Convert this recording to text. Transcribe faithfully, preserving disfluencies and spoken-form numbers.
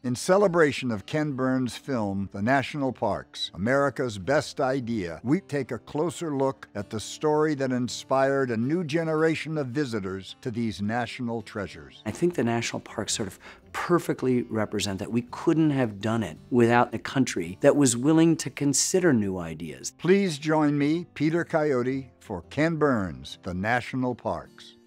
In celebration of Ken Burns' film, The National Parks, America's Best Idea, we take a closer look at the story that inspired a new generation of visitors to these national treasures. I think the national parks sort of perfectly represent that. We couldn't have done it without a country that was willing to consider new ideas. Please join me, Peter Coyote, for Ken Burns, The National Parks.